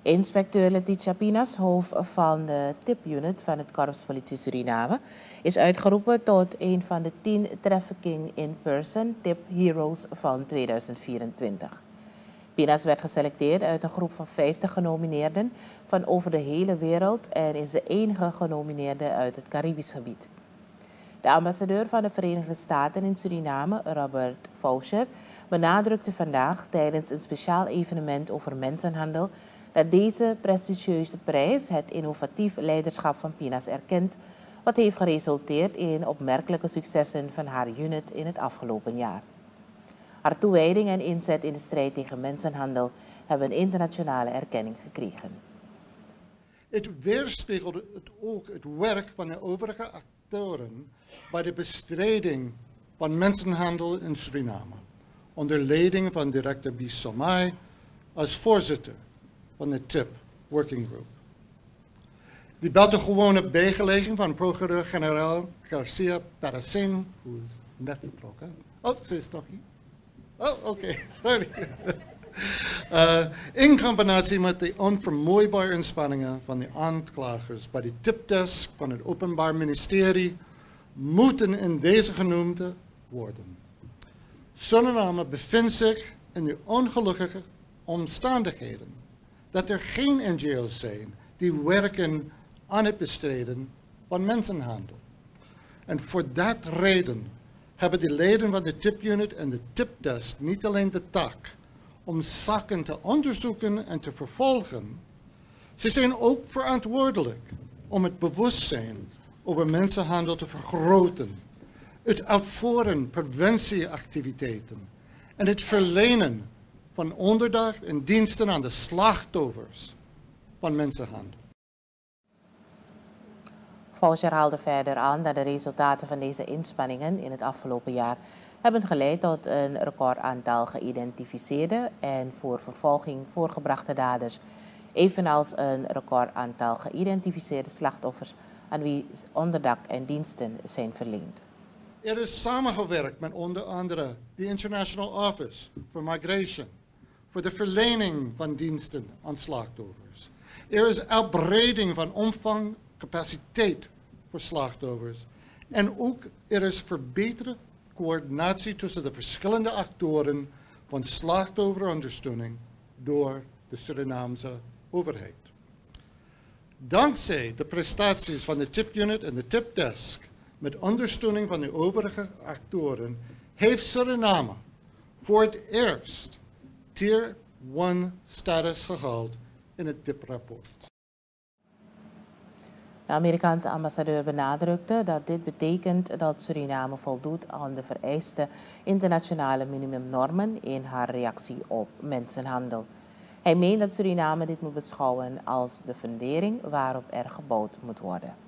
Inspecteur Letitia Pinas, hoofd van de TIP-unit van het Korps Politie Suriname, is uitgeroepen tot een van de 10 Trafficking in Person TIP Heroes van 2024. Pinas werd geselecteerd uit een groep van 50 genomineerden van over de hele wereld en is de enige genomineerde uit het Caribisch gebied. De ambassadeur van de Verenigde Staten in Suriname, Robert Faucher, benadrukte vandaag tijdens een speciaal evenement over mensenhandel dat deze prestigieuze prijs het innovatief leiderschap van Pinas erkent, wat heeft geresulteerd in opmerkelijke successen van haar unit in het afgelopen jaar. Haar toewijding en inzet in de strijd tegen mensenhandel hebben een internationale erkenning gekregen. Het weerspiegelde ook het werk van de overige actoren bij de bestrijding van mensenhandel in Suriname, onder leiding van directeur B. Somai als voorzitter van de TIP Working Group. Die buitengewone bijgeleging van procureur-generaal Garcia Paracin, hoe is net vertrokken. Oh, ze is nog hier. Oh, oké, sorry. In combinatie met de onvermooibare inspanningen van de aanklagers bij de tipdesk van het Openbaar Ministerie moeten in deze genoemde worden. Suriname bevindt zich in de ongelukkige omstandigheden dat er geen NGO's zijn die werken aan het bestrijden van mensenhandel. En voor dat reden hebben de leden van de TIP-unit en de TIP-desk niet alleen de taak om zaken te onderzoeken en te vervolgen, ze zijn ook verantwoordelijk om het bewustzijn over mensenhandel te vergroten, het uitvoeren preventieactiviteiten en het verlenen van onderdak en diensten aan de slachtoffers van mensenhandel. Faucher haalde verder aan dat de resultaten van deze inspanningen in het afgelopen jaar hebben geleid tot een recordaantal geïdentificeerde en voor vervolging voorgebrachte daders, evenals een recordaantal geïdentificeerde slachtoffers aan wie onderdak en diensten zijn verleend. Er is samengewerkt met onder andere de International Office for Migration voor de verlening van diensten aan slachtoffers. Er is uitbreiding van omvang, capaciteit voor slachtoffers en ook er is verbeterde coördinatie tussen de verschillende actoren van slachtofferondersteuning door de Surinaamse overheid. Dankzij de prestaties van de TIP-unit en de TIP-desk met ondersteuning van de overige actoren heeft Suriname voor het eerst Tier 1 status gehaald in het TIP-rapport. De Amerikaanse ambassadeur benadrukte dat dit betekent dat Suriname voldoet aan de vereiste internationale minimumnormen in haar reactie op mensenhandel. Hij meent dat Suriname dit moet beschouwen als de fundering waarop er gebouwd moet worden.